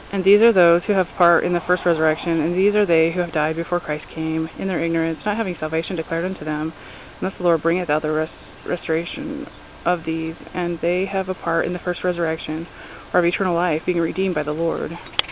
And these are those who have part in the first resurrection, and these are they who have died before Christ came, in their ignorance, not having salvation declared unto them, unless the Lord bringeth out the restoration of these, and they have a part in the first resurrection, or of eternal life, being redeemed by the Lord.